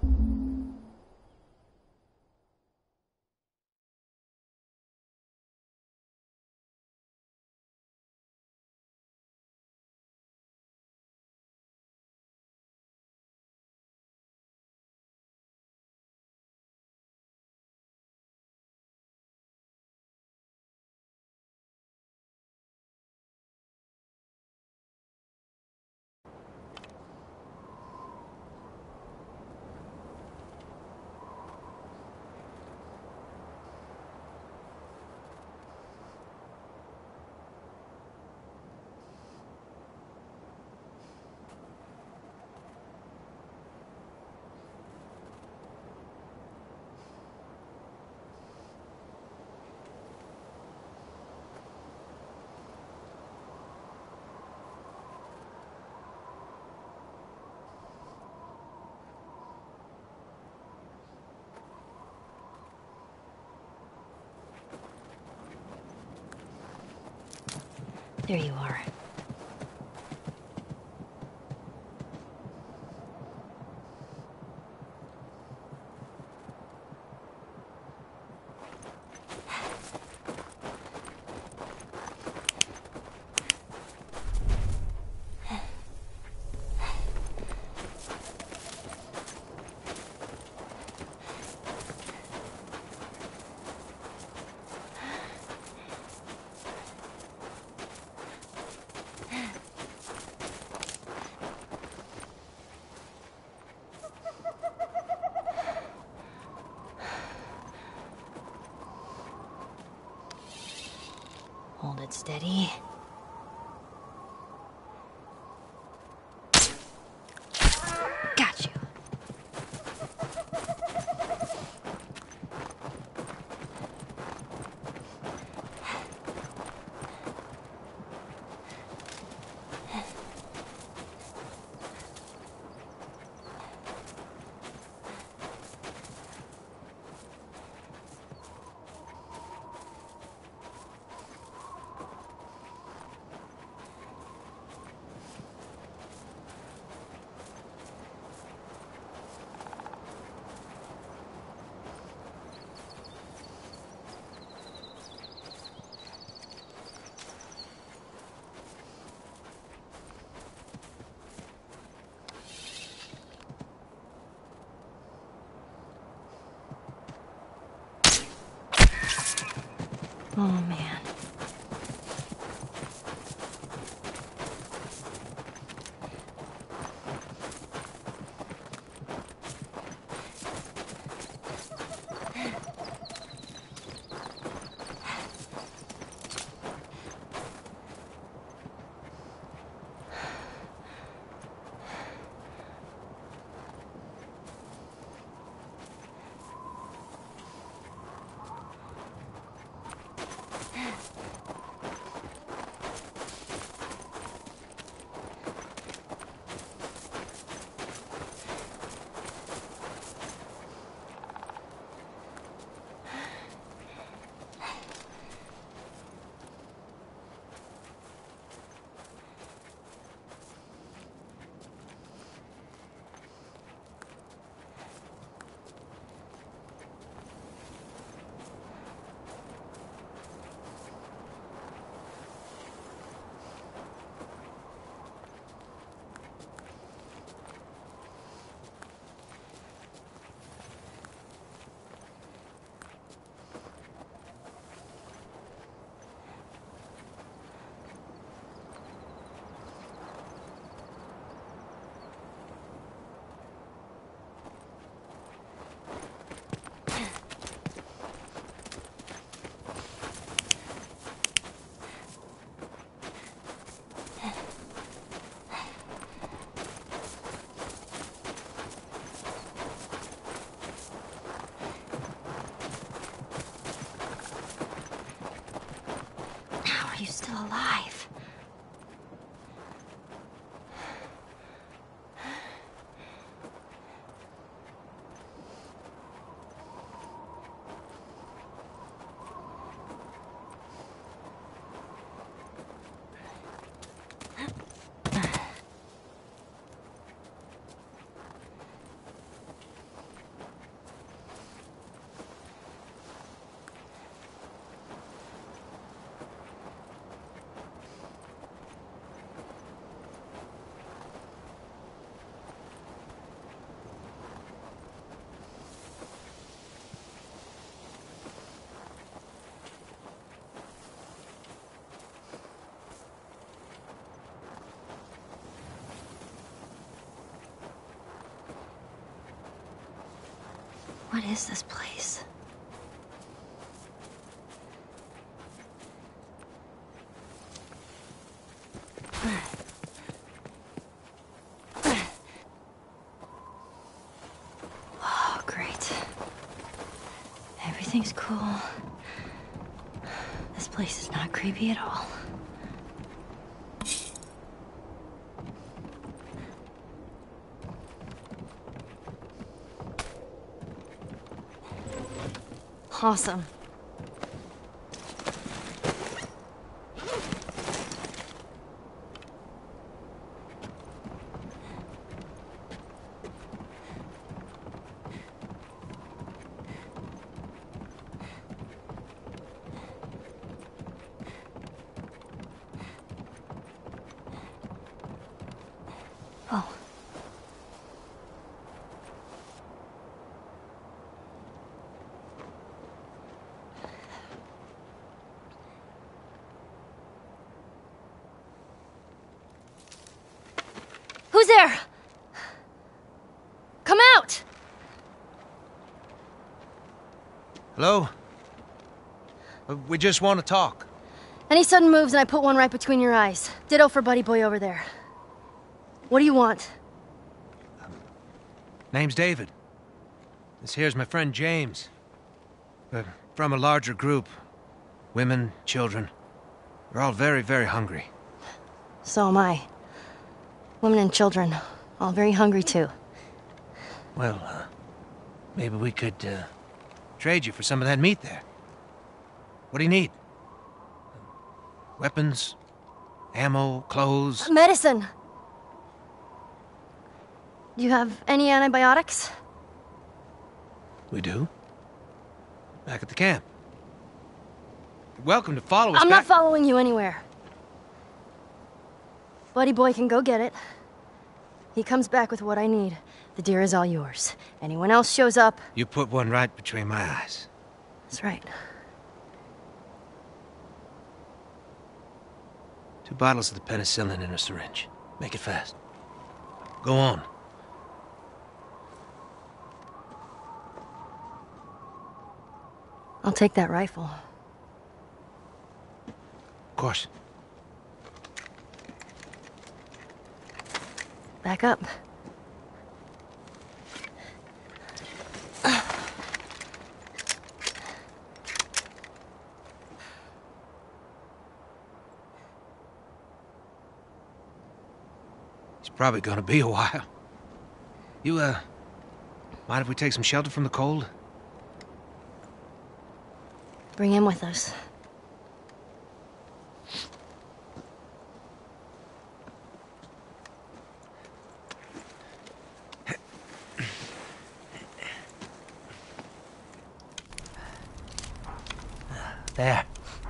There you are. Hold it steady. Got you. Oh, man. What is this place? Oh, great. Everything's cool. This place is not creepy at all. Awesome. Oh. Who's there? Come out! Hello? We just want to talk. Any sudden moves and I put one right between your eyes. Ditto for buddy boy over there. What do you want? Name's David. This here's my friend James. We're from a larger group. Women, children. We're all very, very hungry. So am I. Women and children, all very hungry too. Well, maybe we could, trade you for some of that meat there. What do you need? Weapons? Ammo? Clothes? Medicine! Do you have any antibiotics? We do. Back at the camp. You're welcome to follow us I'm back. not following you anywhere. Buddy boy can go get it. He comes back with what I need. The deer is all yours. Anyone else shows up... You put one right between my eyes. That's right. 2 bottles of the penicillin in a syringe. Make it fast. Go on. I'll take that rifle. Of course. Back up. It's probably gonna be a while. You, mind if we take some shelter from the cold? Bring him with us. There.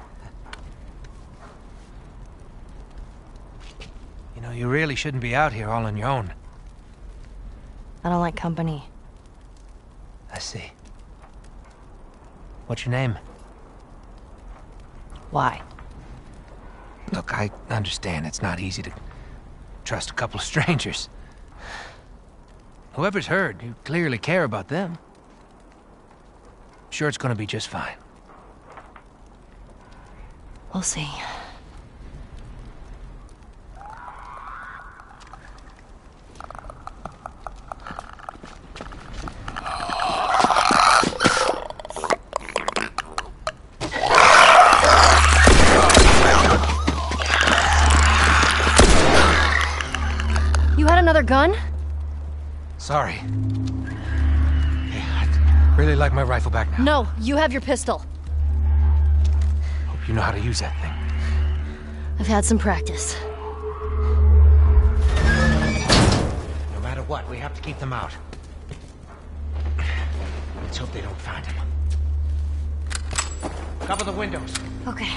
You know, you really shouldn't be out here all on your own. I don't like company. I see. What's your name? Why? Look, I understand it's not easy to trust a couple of strangers. Whoever's hurt, you clearly care about them. Sure, it's gonna be just fine. We'll see. You had another gun? Sorry. Hey, I'd really like my rifle back now. No, you have your pistol. Hope you know how to use that thing. I've had some practice. No matter what, we have to keep them out. Let's hope they don't find him. Cover the windows. Okay.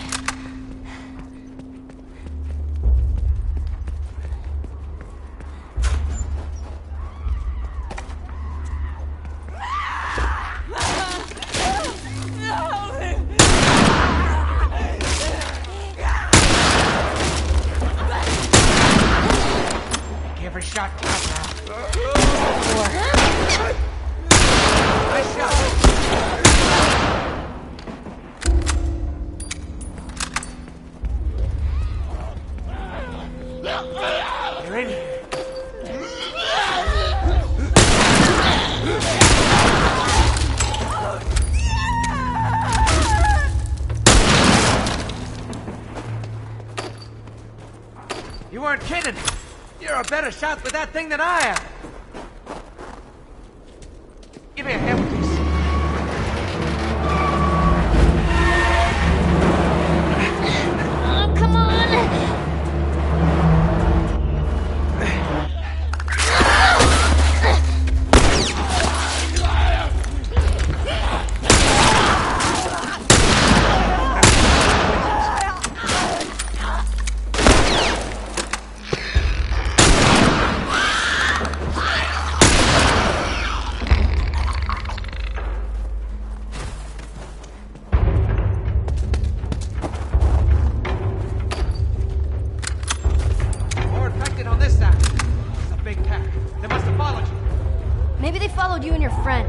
Every shot counts now. Nice shot. better shot with that thing than I am. Give me a hand with this. Oh, come on! Maybe they followed you and your friend.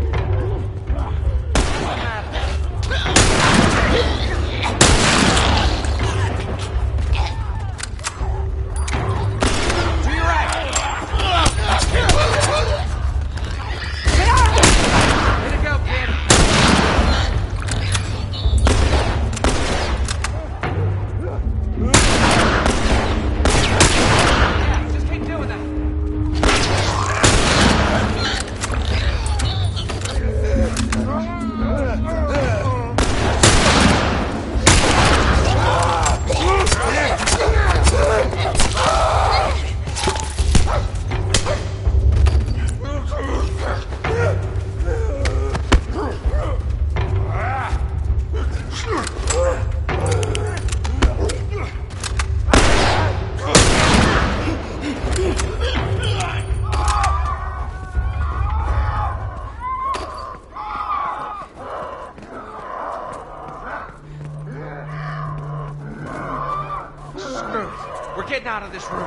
We're getting out of this room.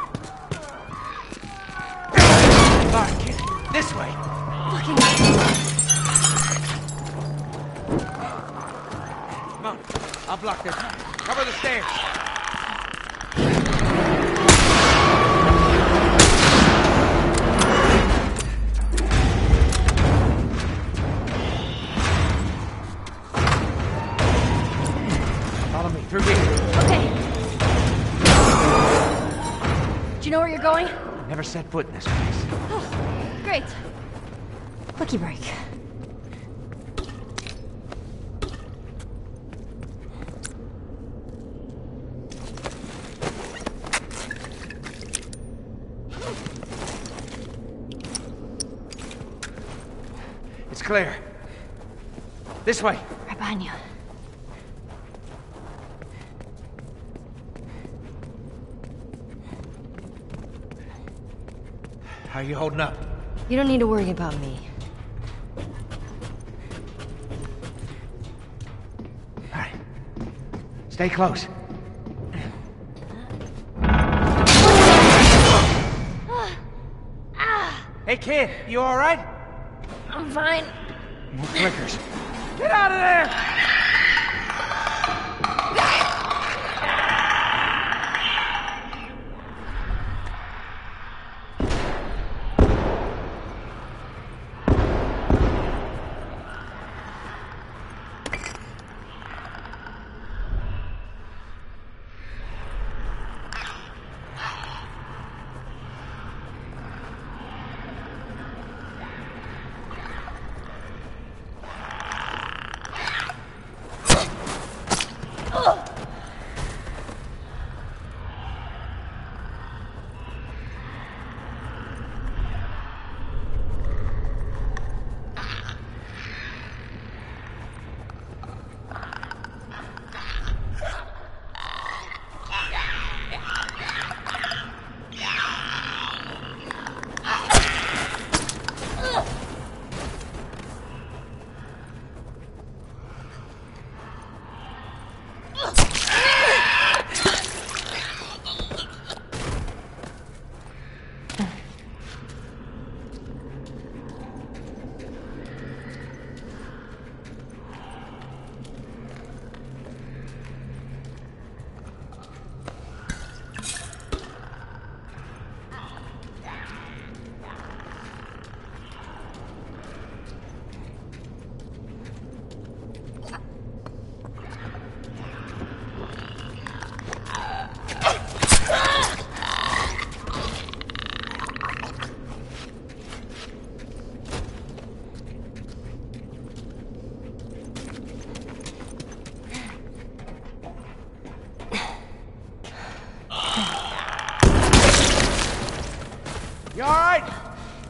All right, kid. This way. Come on. I'll block this. Cover the stairs. Follow me through here. Okay. Do you know where you're going? Never set foot in this place. Oh, great. Lucky break. It's clear. This way. Right behind you. How are you holding up? You don't need to worry about me. All right. Stay close. Hey, kid, you all right? I'm fine. More clickers. Get out of there!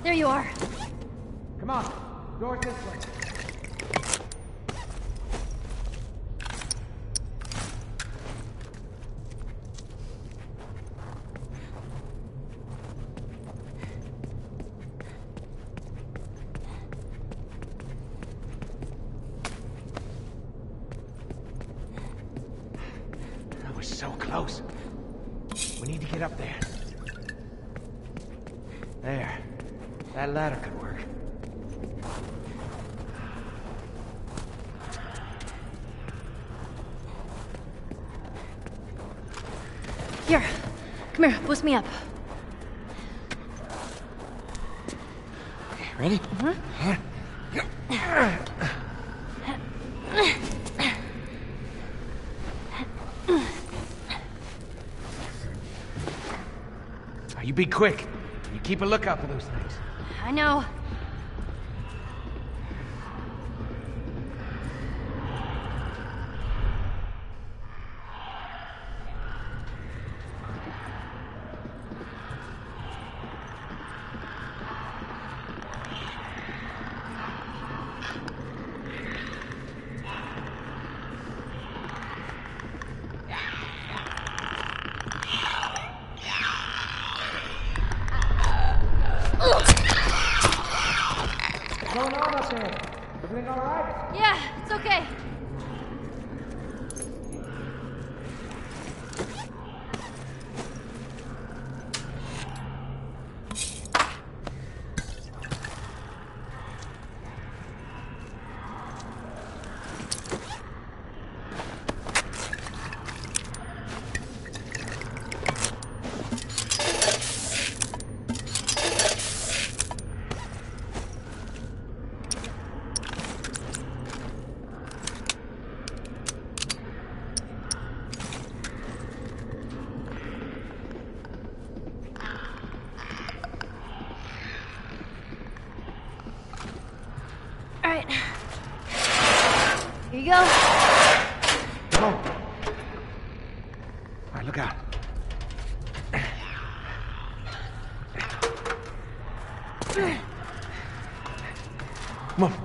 There you are. Come on, door's this way. That was so close. We need to get up there. There. That ladder could work. Here. Come here, boost me up. Okay, ready? You be quick. You keep a lookout for those things. I know. What's going on up there? Everything all right? Yeah, it's okay. Alright. Here you go. Come on. All right, look out. Come on.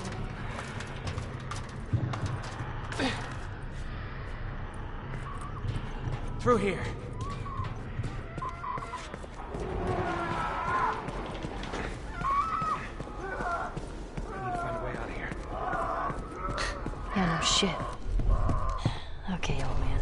Through here. Yeah, no shit. Okay, old man.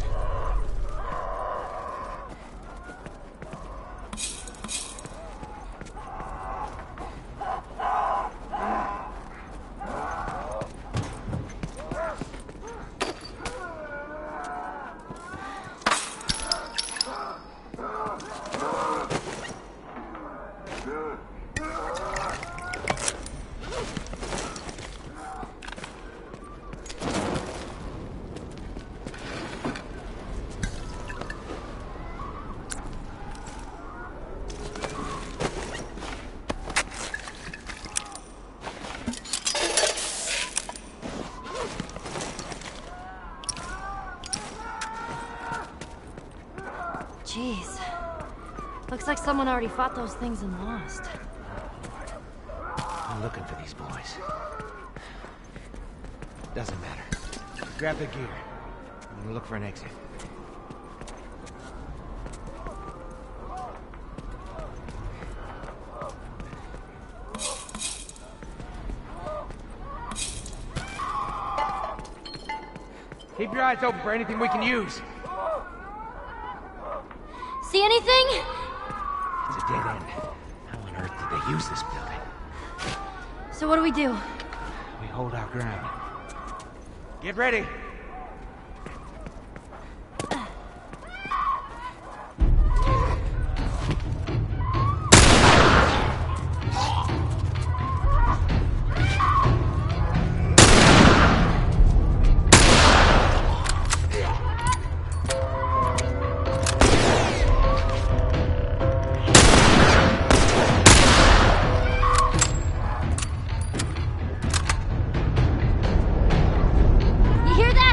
Jeez. Looks like someone already fought those things and lost. I'm looking for these boys. Doesn't matter. Grab the gear. I'm gonna look for an exit. Keep your eyes open for anything we can use. See anything? It's a dead end. How on earth did they use this building? So what do we do? We hold our ground. Get ready. You hear that?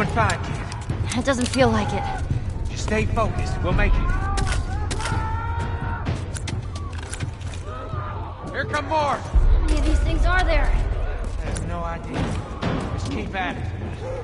doing fine, kid. It doesn't feel like it. Just stay focused. We'll make it. Here come more! How many of these things are there? I have no idea. Just keep at it.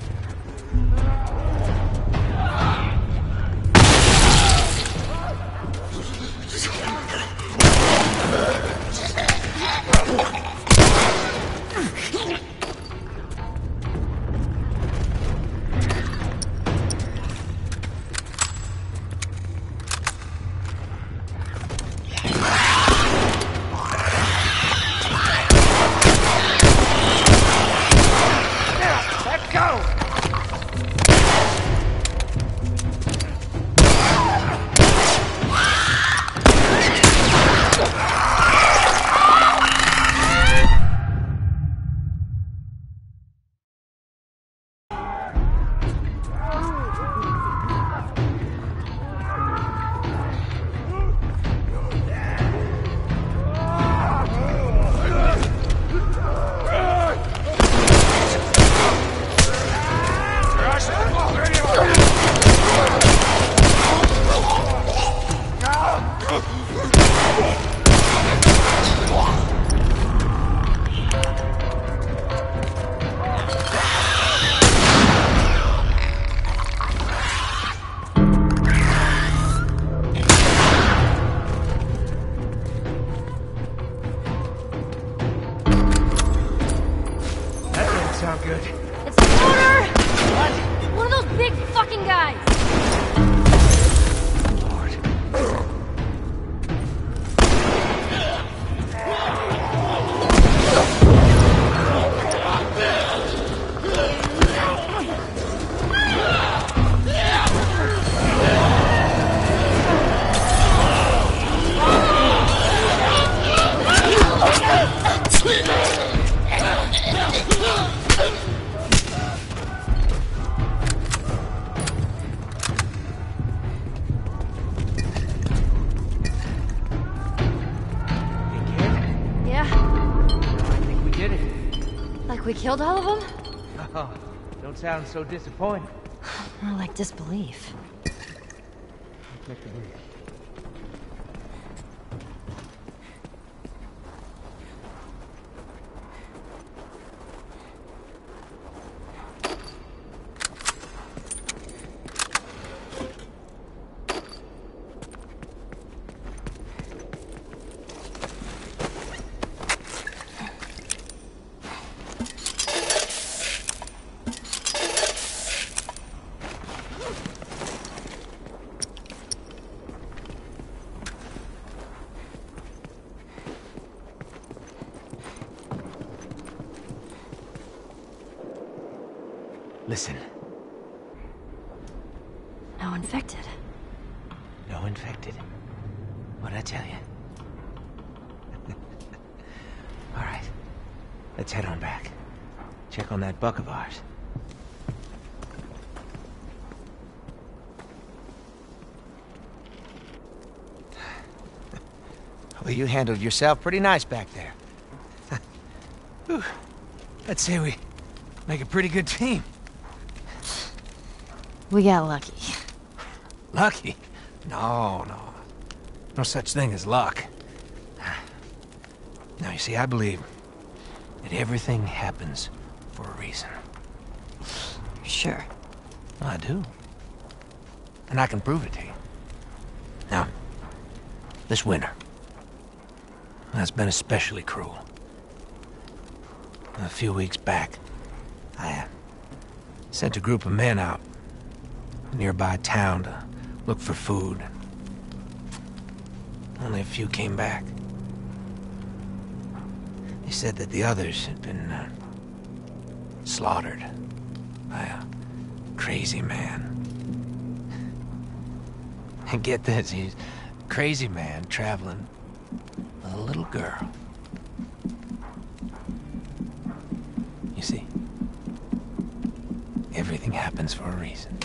Sound good. It's the motor! What? One of those big fucking guys! Lord. We killed all of them? Oh, don't sound so disappointed. More like disbelief. Take the breathe. Listen. No infected. No infected. What'd I tell you? All right. Let's head on back. Check on that buck of ours. Well, you handled yourself pretty nice back there. Whew. I'd say we make a pretty good team. We got lucky. Lucky? No. No such thing as luck. Now, you see, I believe that everything happens for a reason. Sure. I do. And I can prove it to you. Now, this winter, that's been especially cruel. A few weeks back, I sent a group of men out a nearby town to look for food. Only a few came back. They said that the others had been slaughtered by a crazy man. And get this, he's a crazy man traveling with a little girl. You see, everything happens for a reason.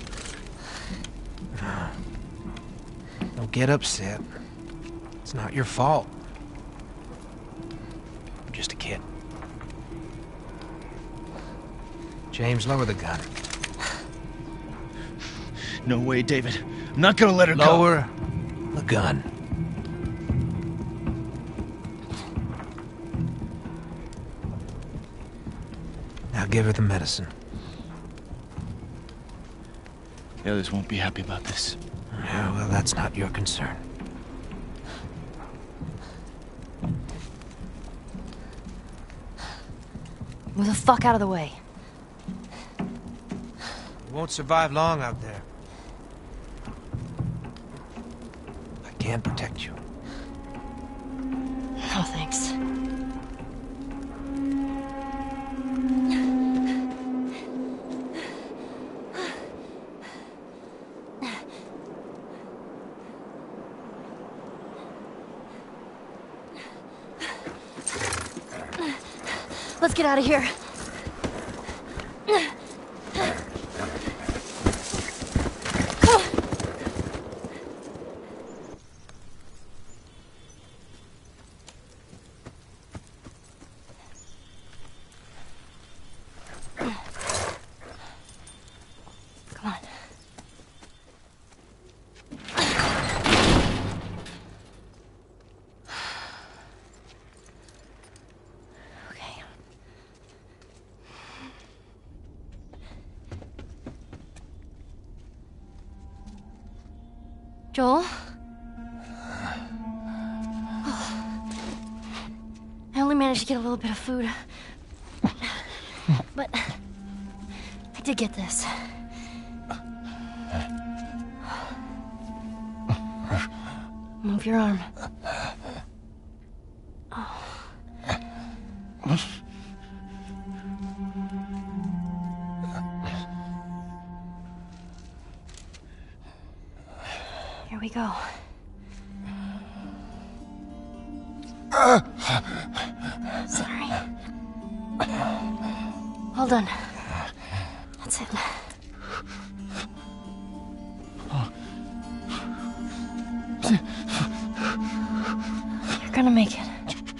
Don't get upset. It's not your fault. I'm just a kid. James, lower the gun. No way, David. I'm not gonna let her go. Lower the gun. Now give her the medicine. The others won't be happy about this. Yeah, well, that's not your concern. Move the fuck out of the way. You won't survive long out there. I can protect you. Oh, thanks. Let's get out of here. Come on. Okay. Joel? I only managed to get a little bit of food. But I did get this. Move your arm. Oh. Here we go. Sorry. Hold on. That's it. You're gonna make it.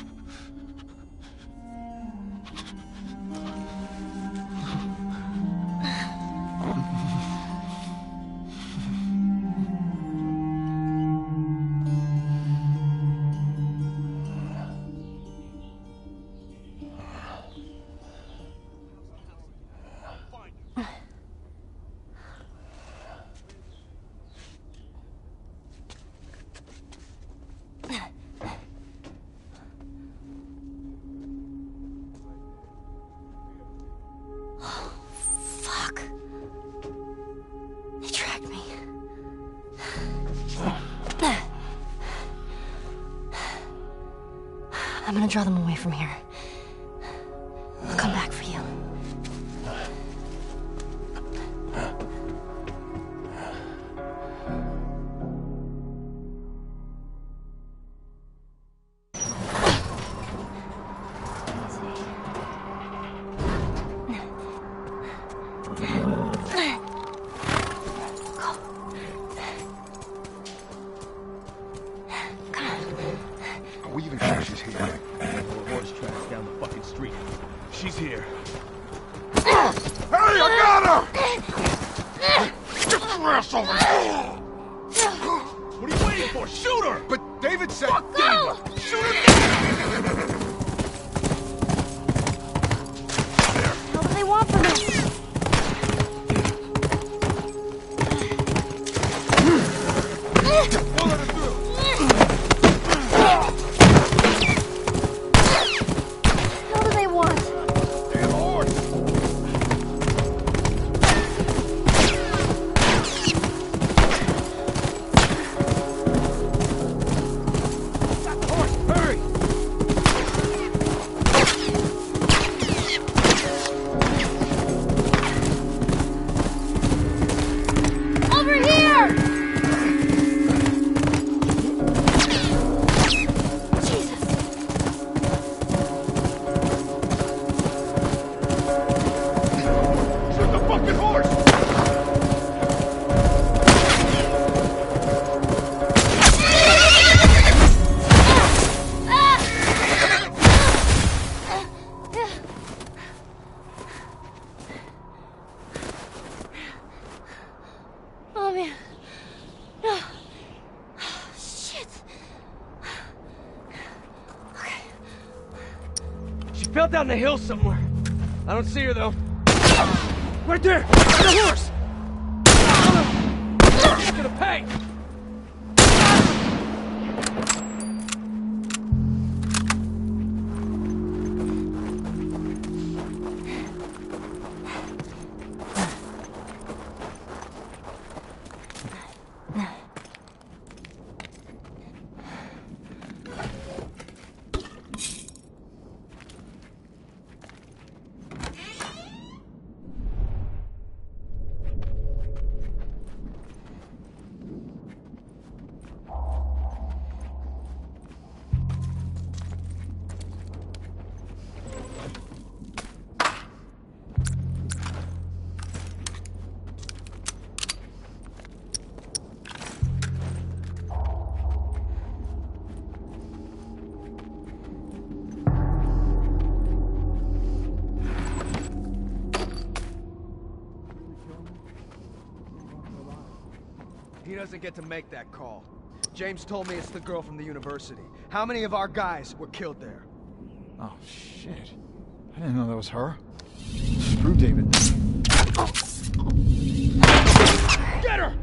Fuck. They tracked me. I'm gonna draw them away from here. I'll come back for you. Are we even sure she's here? Horse tracks down the fucking street. She's here. Hey, I got her! Get your ass over here! What are you waiting for? Shoot her! But David said... Fuck David! Shoot her! What do they want from me? We'll let her through! What do they want? Damn horse! Stop the horse! Hurry! spilled down the hill somewhere. I don't see her, though. Right there! On the horse! She's gonna pay! He doesn't get to make that call. James told me it's the girl from the university. How many of our guys were killed there? Oh, shit. I didn't know that was her. Screw David. Get her!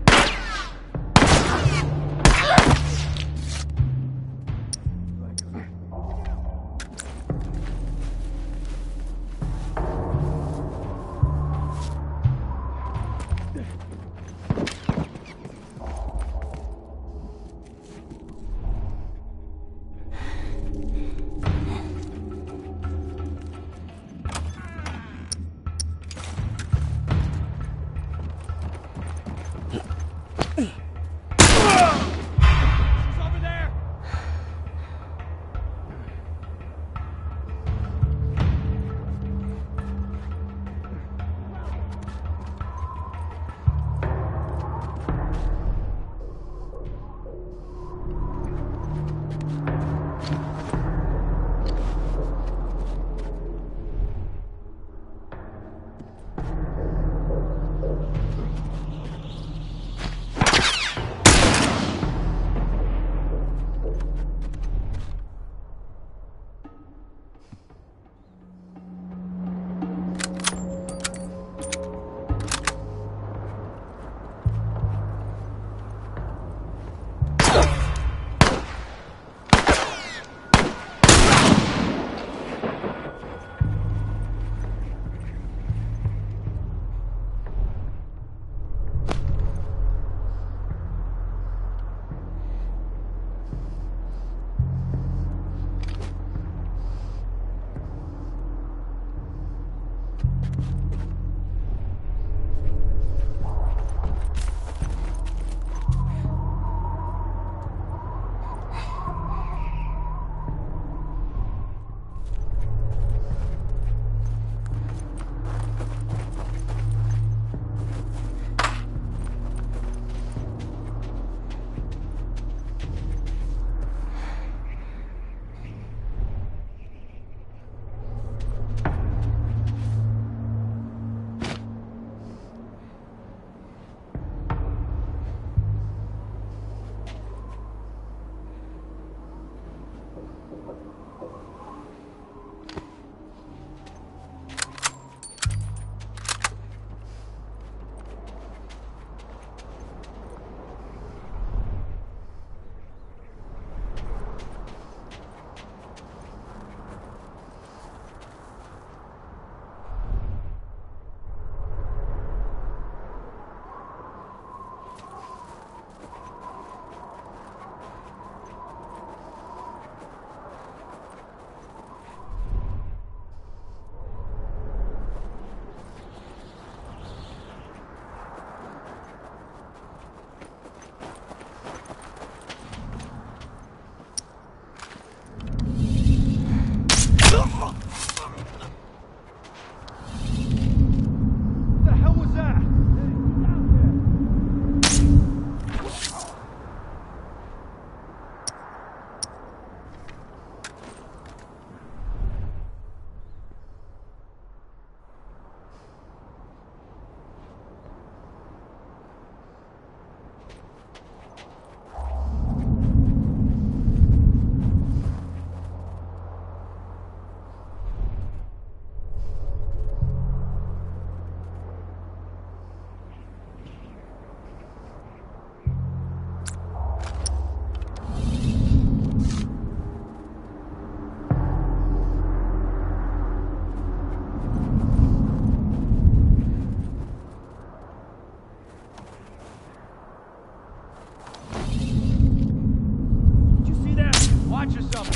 Watch yourself.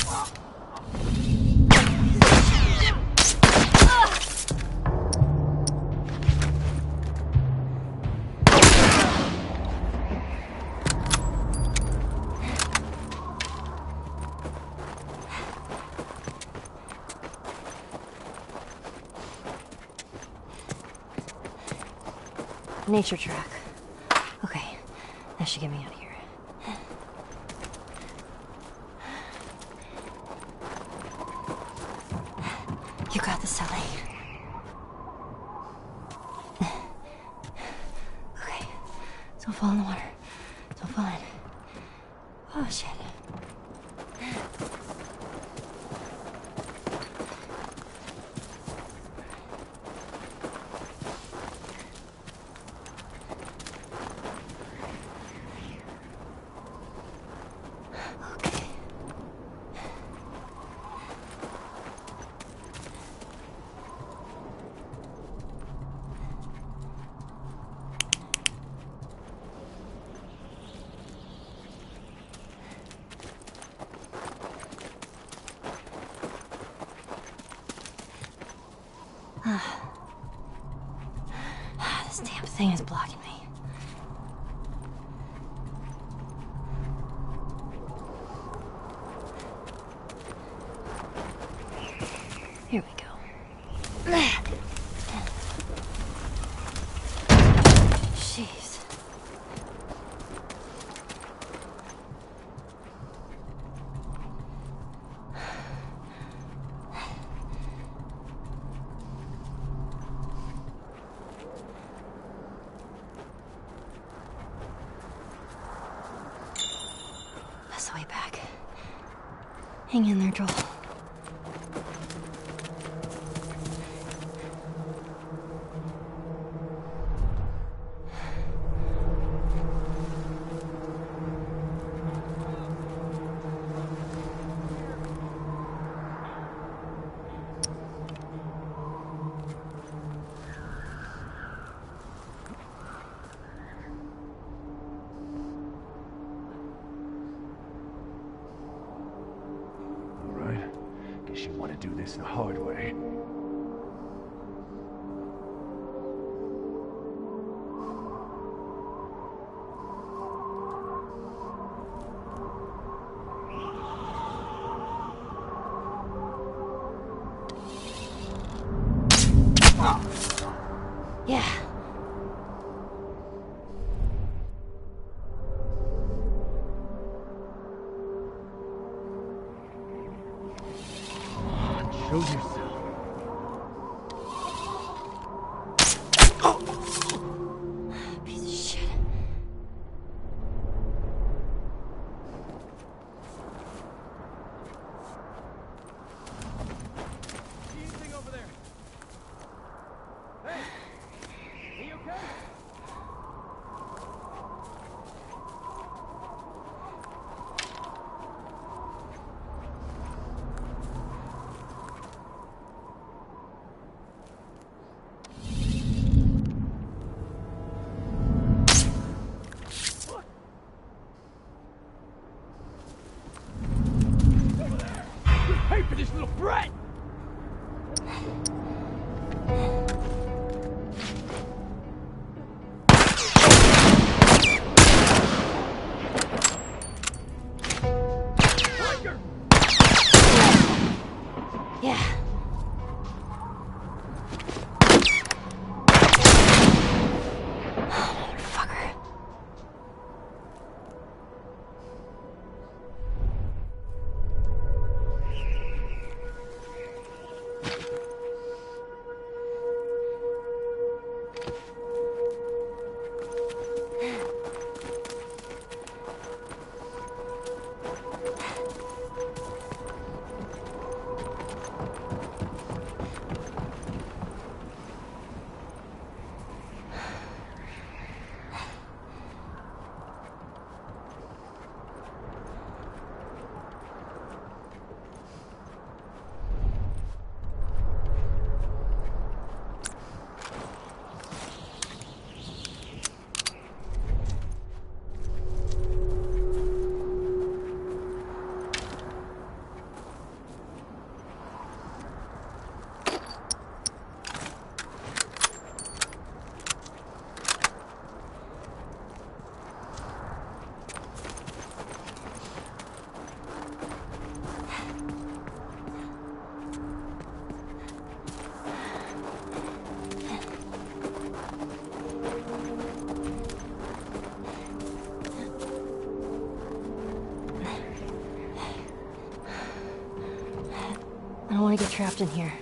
Nature track. Okay, that should get me out of here. You got this, Sally. Okay, don't fall in the water. Don't fall in. Oh, shit. This damn thing is blocking me. Here we go. Jeez. That's the way back. Hang in there, Joel. Guess you want to do this the hard way. Yeah. Show yourself. Piece of shit. Anything over there? Hey! Are you okay? Pay for this little brat! Yeah. Motherfucker. I don't want to get trapped in here.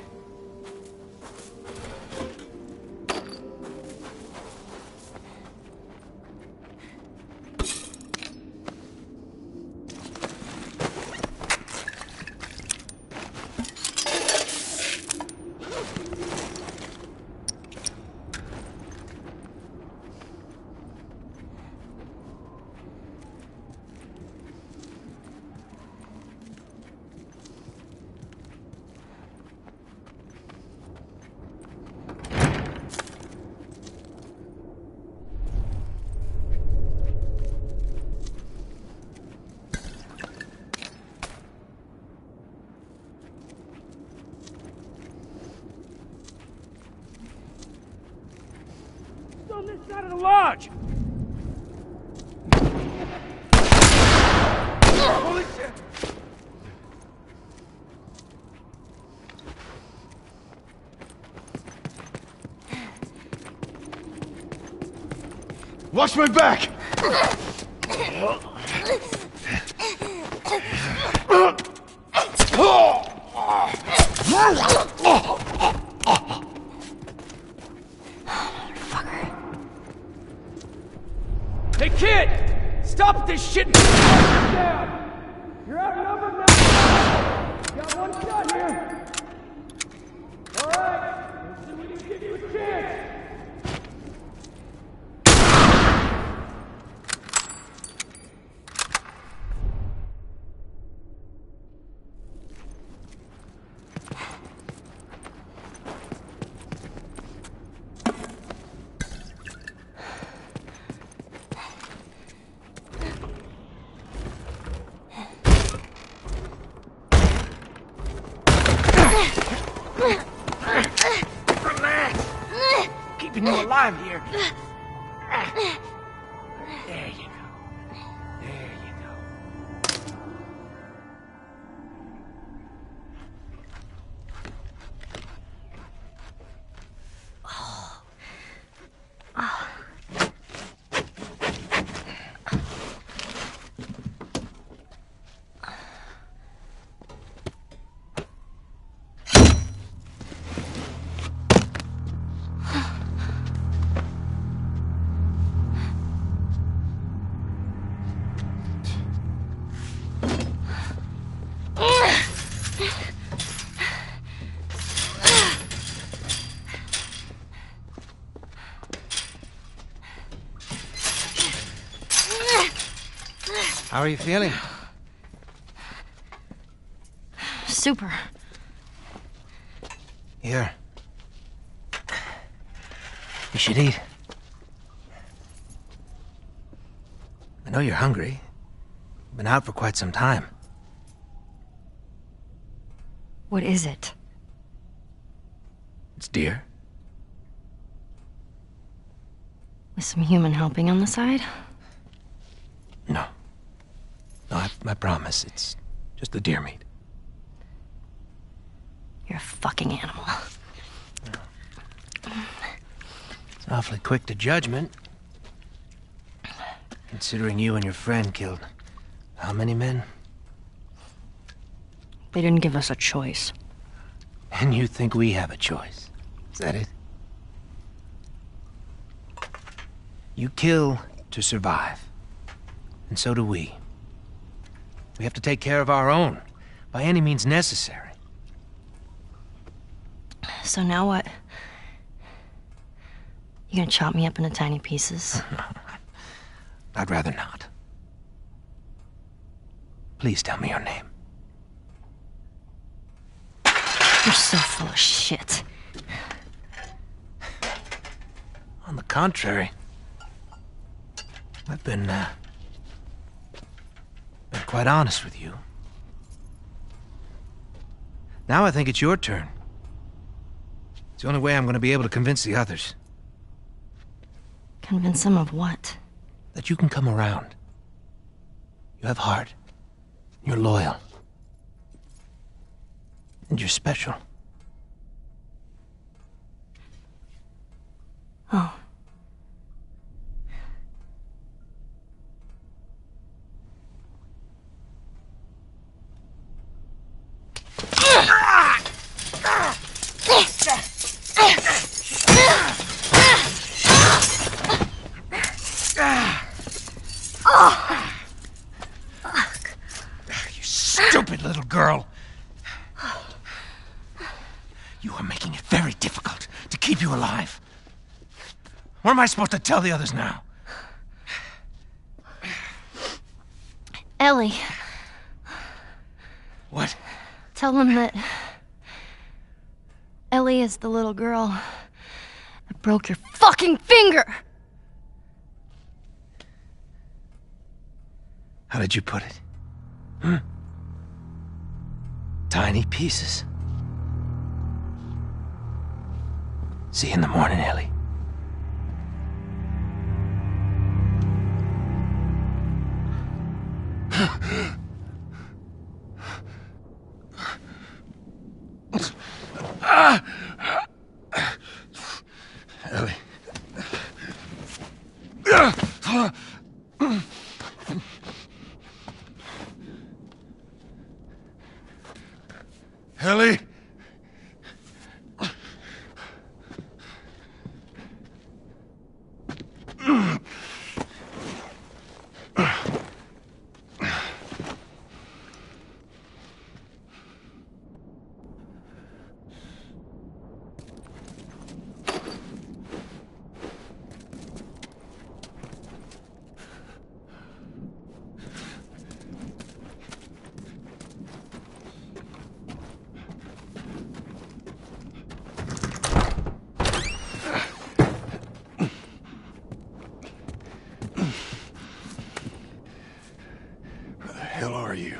On this side of the lodge! Holy shit! Watch my back! Hey kid! Stop this shit and down! You're outnumbered now! You got one shot here! Alright! Let's see if we can give you a chance! Keeping you alive here. There you go. There you go. How are you feeling? Super. Here. You should eat. I know you're hungry. You've been out for quite some time. What is it? It's deer. With some human helping on the side? No. No, I promise. It's just the deer meat. You're a fucking animal. It's awfully quick to judgment. Considering you and your friend killed how many men? They didn't give us a choice. And you think we have a choice? Is that it? You kill to survive. And so do we. We have to take care of our own, by any means necessary. So now what? You gonna chop me up into tiny pieces? I'd rather not. Please tell me your name. You're so full of shit. On the contrary, I've been quite honest with you. Now I think it's your turn. It's the only way I'm going to be able to convince the others. Convince them of what? That you can come around. You have heart. You're loyal. And you're special. Oh. stupid little girl. You are making it very difficult to keep you alive. What am I supposed to tell the others now? Ellie. What? Tell them that Ellie is the little girl that broke your fucking finger! How did you put it? Tiny pieces. See you in the morning, Ellie. Ellie. Ellie. Where the hell are you?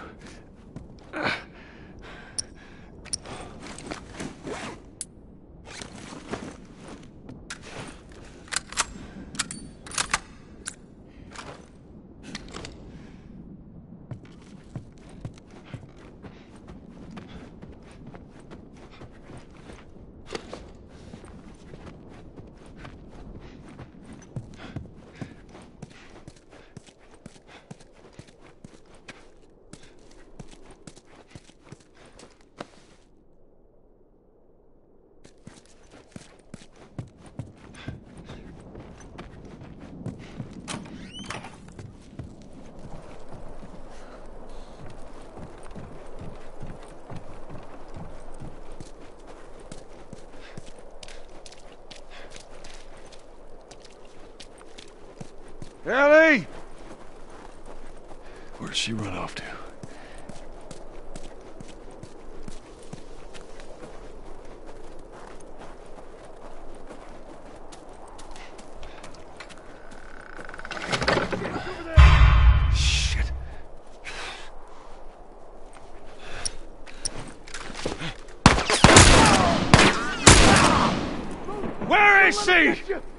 Ellie! Where'd she run off to? Shit. Where is she?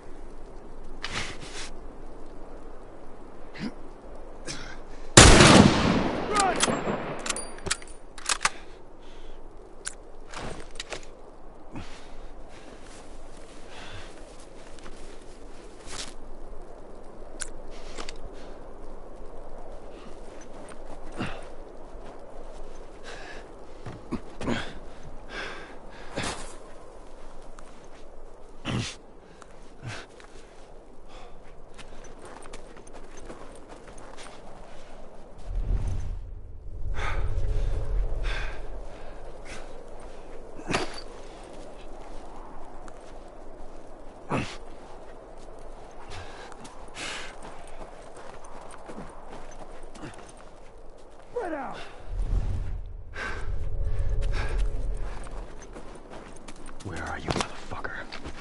Where are you, motherfucker?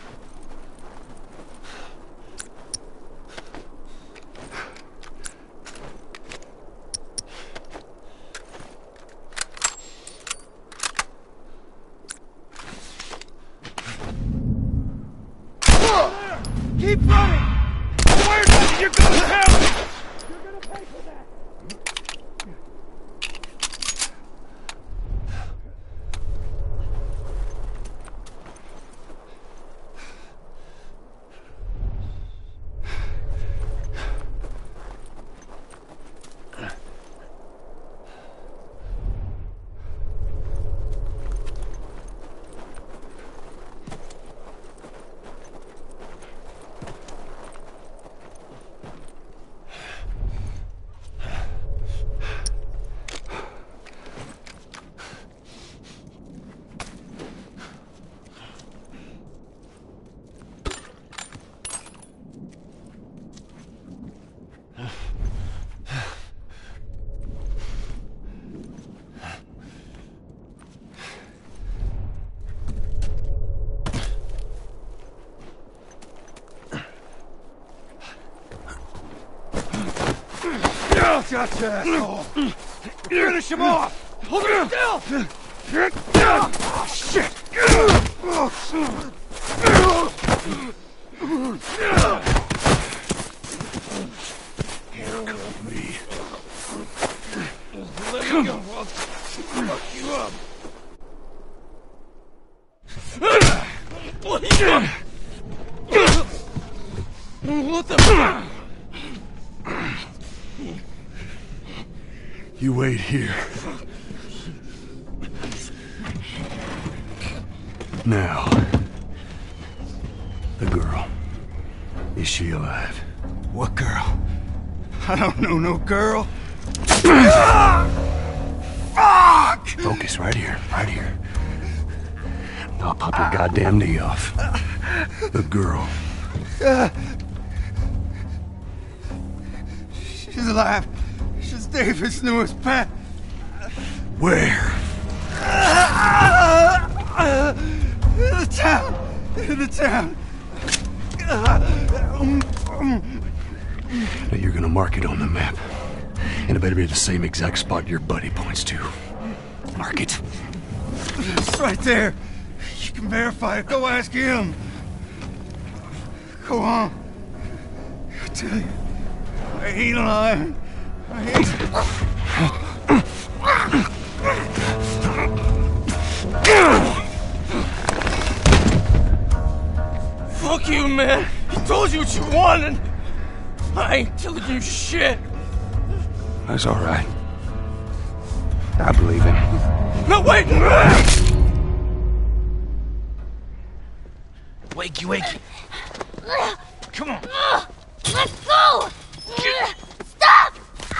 Keep running! Where's it? You're gonna tell me! You're gonna pay for that! Gotcha, asshole! Finish him off! Hold him still! Oh, shit! Handcuff me. Let me go. I'll fuck you up. What the fuck? You wait here. Now, the girl. Is she alive? What girl? I don't know no girl. Fuck! Focus right here, right here. I'll pop your goddamn knee off. The girl. She's alive. She's David's newest pet. Where? In the town. In the town. Now you're gonna mark it on the map. And it better be the same exact spot your buddy points to. Mark it. It's right there. You can verify it. Go ask him. Go on. I tell you, I ain't lying. I ain't. Fuck you, man. He told you what you wanted. I ain't telling you shit. That's all right. I believe him. No, wait! Wakey, wakey. Come on. Let's go! Stop!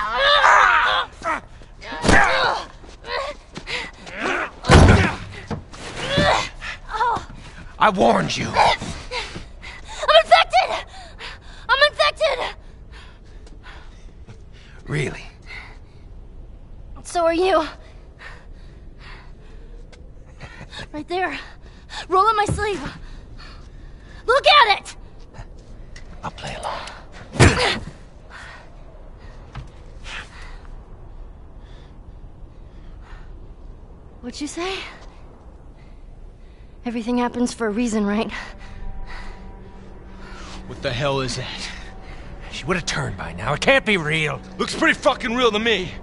I warned you. I'm infected! I'm infected! Really? So are you. Right there. Roll up my sleeve. Look at it! I'll play along. What'd you say? Everything happens for a reason, right? What the hell is that? She would have turned by now. It can't be real. Looks pretty fucking real to me.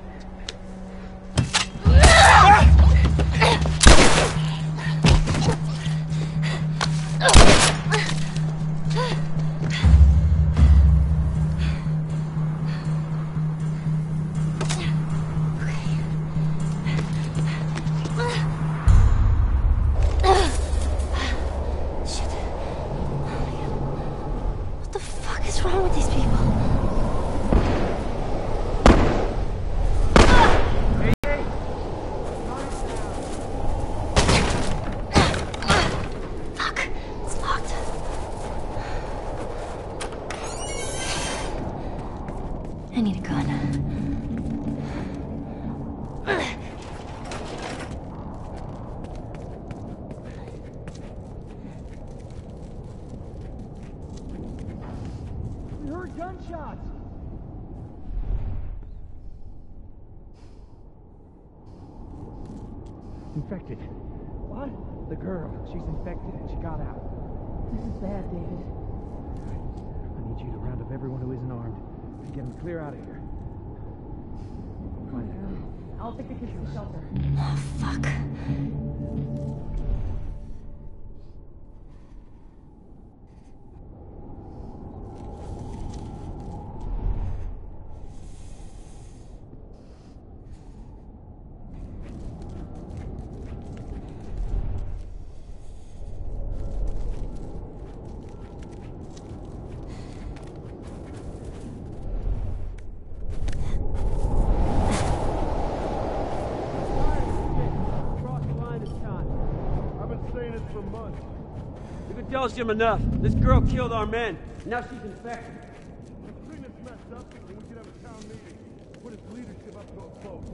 What the fuck is wrong with these people? Fuck, it's locked. I need a gun. We heard gunshots. Infected. What? The girl. She's infected and she got out. This is bad, David. I need you to round up everyone who isn't armed and get them clear out of here. Come on. I'll take the kids from shelter. Oh, fuck. You can tell Jim enough. This girl killed our men. Now she's infected. Clean this mess up, and we can have a town meeting. Put his leadership up to a vote.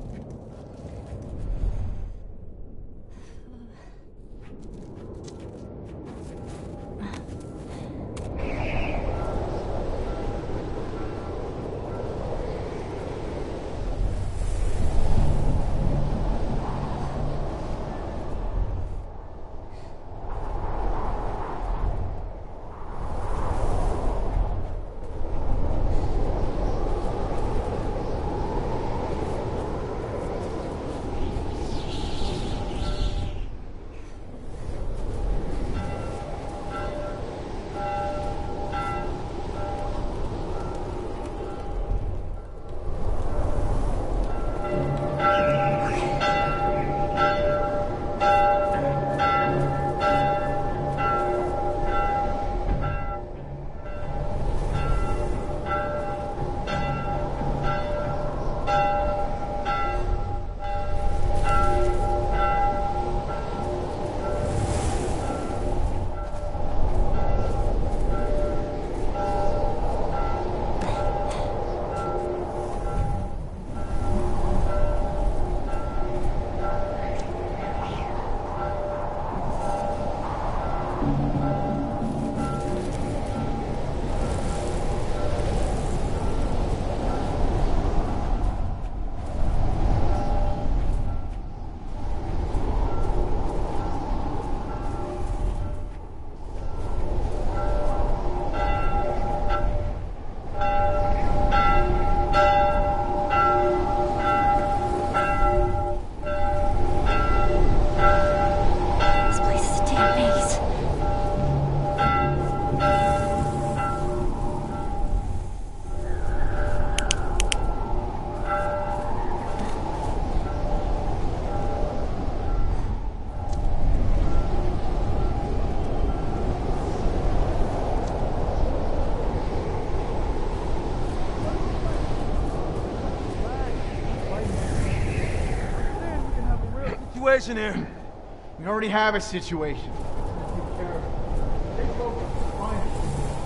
situation here. We already have a situation. Take care of it. Stay focused. Find it.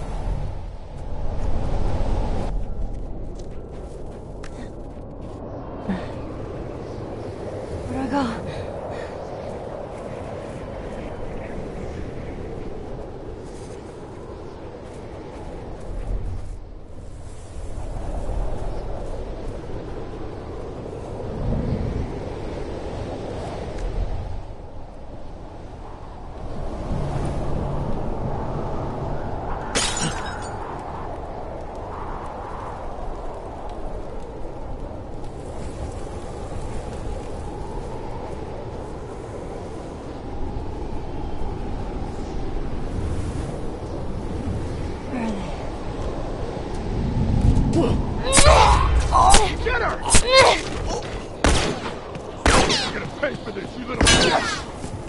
Where'd I go? Pay for this, you little bitch!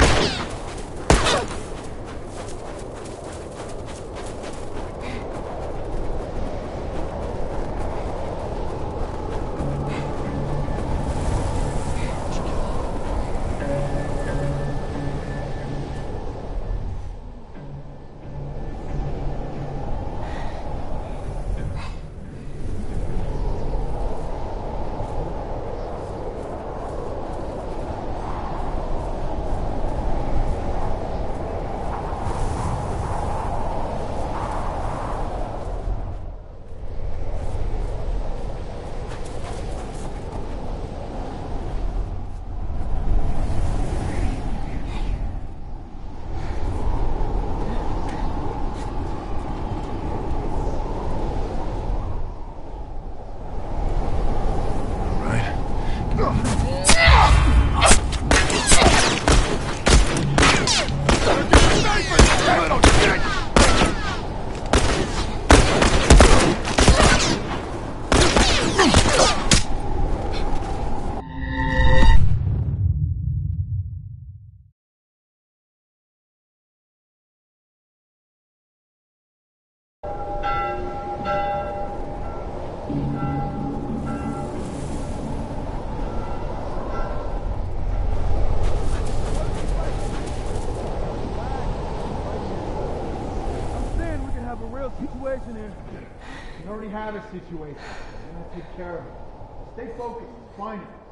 Situation here. We already have a situation. We're gonna take care of it. Stay focused. Find it.